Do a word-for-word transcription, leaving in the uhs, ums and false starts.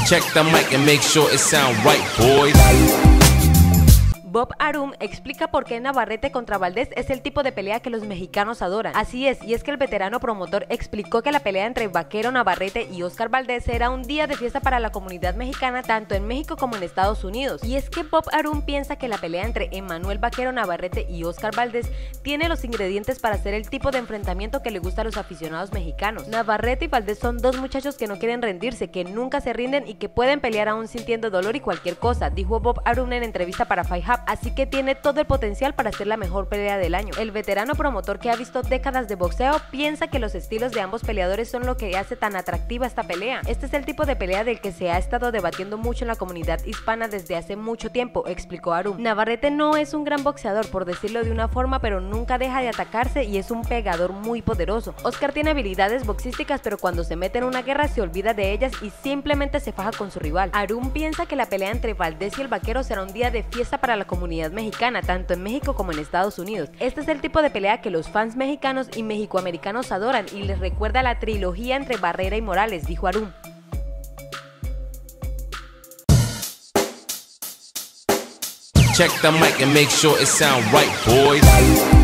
Check the mic and make sure it sound right, boys. Bob Arum explica por qué Navarrete contra Valdés es el tipo de pelea que los mexicanos adoran. Así es, y es que el veterano promotor explicó que la pelea entre Vaquero Navarrete y Oscar Valdés era un día de fiesta para la comunidad mexicana tanto en México como en Estados Unidos. Y es que Bob Arum piensa que la pelea entre Emmanuel Vaquero Navarrete y Oscar Valdés tiene los ingredientes para ser el tipo de enfrentamiento que le gusta a los aficionados mexicanos. Navarrete y Valdés son dos muchachos que no quieren rendirse, que nunca se rinden y que pueden pelear aún sintiendo dolor y cualquier cosa, dijo Bob Arum en entrevista para Fight Hub. Así que tiene todo el potencial para ser la mejor pelea del año. El veterano promotor, que ha visto décadas de boxeo, piensa que los estilos de ambos peleadores son lo que hace tan atractiva esta pelea. Este es el tipo de pelea del que se ha estado debatiendo mucho en la comunidad hispana desde hace mucho tiempo, explicó Arum. Navarrete no es un gran boxeador, por decirlo de una forma, pero nunca deja de atacarse y es un pegador muy poderoso. Oscar tiene habilidades boxísticas, pero cuando se mete en una guerra se olvida de ellas y simplemente se faja con su rival. Arum piensa que la pelea entre Valdés y el Vaquero será un día de fiesta para la comunidad mexicana, tanto en México como en Estados Unidos. Este es el tipo de pelea que los fans mexicanos y mexicoamericanos adoran y les recuerda la trilogía entre Barrera y Morales, dijo Arum. Check the mic and make sure it sound right, boys.